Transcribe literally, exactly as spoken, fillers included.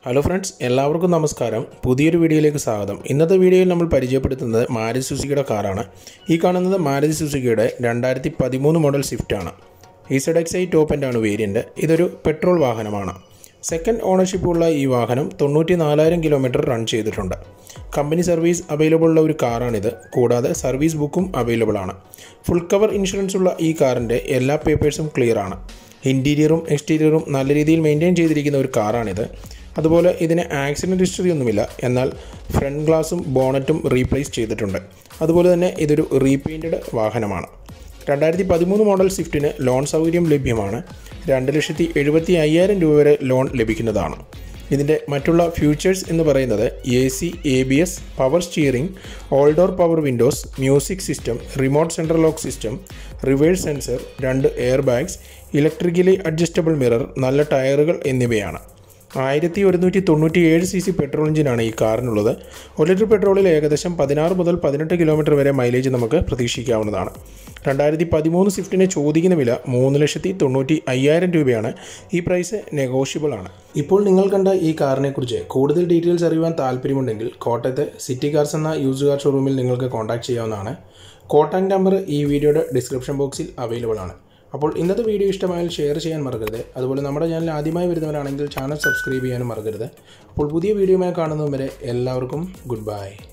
Hello friends, എല്ലാവർക്കും നമസ്കാരം. പുതിയൊരു വീഡിയോയിലേക്ക് സ്വാഗതം. ഇന്നത്തെ വീഡിയോയിൽ നമ്മൾ പരിചയപ്പെടുത്തുന്നത് മാരുതി സുസുക്കിയുടെ കാറാണ്. ഈ കാണുന്നത് മാരുതി സുസുക്കിയുടെ രണ്ടായിരത്തി പതിമൂന്ന് മോഡൽ സ്വിഫ്റ്റ് ആണ്. E Z X I top end ആണ് വേരിയന്റ്. ഇതൊരു പെട്രോൾ വാഹനമാണ്. സെക്കൻഡ് ഓണർഷിപ്പ് ഉള്ള ഈ വാഹനം തൊണ്ണൂറ്റി നാലായിരം കിലോമീറ്റർ റൺ ചെയ്തിട്ടുണ്ട്. കമ്പനി സർവീസ് അവൈലബിൾ ഉള്ള ഒരു കാറാണിത്. കൂടാതെ സർവീസ് ബുക്കും അവൈലബിൾ ആണ്. ഫുൾ കവർ ഇൻഷുറൻസ് ഉള്ള ഈ കാറിൻ്റെ എല്ലാ പേപ്പേഴ്സും ക്ലിയർ ആണ്. ഇൻറ്റീരിയറും എക്സ്റ്റീരിയറും നല്ല രീതിയിൽ മെയിൻറ്റെയിൻ ചെയ്തിരിക്കുന്ന ഒരു കാറാണിത്. അതുപോലെ ഇതിന് ആക്സിഡൻറ്റ് ഹിസ്റ്ററി ഒന്നുമില്ല, എന്നാൽ ഫ്രണ്ട് ഗ്ലാസും ബോണറ്റും റീപ്ലേസ് ചെയ്തിട്ടുണ്ട്. അതുപോലെ തന്നെ ഇതൊരു റീപെയിൻറ്റഡ് വാഹനമാണ്. രണ്ടായിരത്തി പതിമൂന്ന് മോഡൽ സ്വിഫ്റ്റിന് ലോൺ സൗകര്യം ലഭ്യമാണ്. രണ്ട് ലക്ഷത്തി എഴുപത്തി അയ്യായിരം രൂപ വരെ ലോൺ ലഭിക്കുന്നതാണ്. ഇതിൻ്റെ മറ്റുള്ള ഫ്യൂച്ചേഴ്സ് എന്ന് പറയുന്നത് A C, A B S, power steering, all door power windows, music system, remote central lock system, reverse sensor, രണ്ട് air bags, electrically adjustable mirror, നല്ല ടയറുകൾ എന്നിവയാണ്. ആയിരത്തി ഒരുന്നൂറ്റി തൊണ്ണൂറ്റി ഏഴ് സി സി പെട്രോൾ എഞ്ചിനാണ് ഈ കാറിനുള്ളത്. ഒരു ലിറ്റർ പെട്രോളിൽ ഏകദേശം പതിനാറ് മുതൽ പതിനെട്ട് കിലോമീറ്റർ വരെ മൈലേജ് നമുക്ക് പ്രതീക്ഷിക്കാവുന്നതാണ്. രണ്ടായിരത്തി പതിമൂന്ന് സ്വിഫ്റ്റിന് ചോദിക്കുന്ന വില മൂന്ന് ലക്ഷത്തി തൊണ്ണൂറ്റി അയ്യായിരം രൂപയാണ്. ഈ പ്രൈസ് നെഗോഷ്യബിൾ ആണ്. ഇപ്പോൾ നിങ്ങൾ കണ്ട ഈ കാറിനെക്കുറിച്ച് കൂടുതൽ ഡീറ്റെയിൽസ് അറിയുവാൻ താല്പര്യമുണ്ടെങ്കിൽ കോട്ടയത്തെ സിറ്റി കാർസ് എന്ന യൂസ്ഡ് കാർ ഷോറൂമിൽ നിങ്ങൾക്ക് കോൺടാക്ട് ചെയ്യാവുന്നതാണ്. കോൺടാക്ട് നമ്പർ ഈ വീഡിയോയുടെ ഡിസ്ക്രിപ്ഷൻ ബോക്സിൽ അവൈലബിൾ ആണ്. അപ്പോൾ ഇന്നത്തെ വീഡിയോ ഇഷ്ടമായാൽ ഷെയർ ചെയ്യാൻ മറക്കരുത്. അതുപോലെ നമ്മുടെ ചാനൽ ആദ്യമായി വരുന്നവരാണെങ്കിൽ ചാനൽ സബ്സ്ക്രൈബ് ചെയ്യാനും മറക്കരുത്. അപ്പോൾ പുതിയ വീഡിയോയുമായി കാണുന്നതുവരെ എല്ലാവർക്കും ഗുഡ് ബൈ.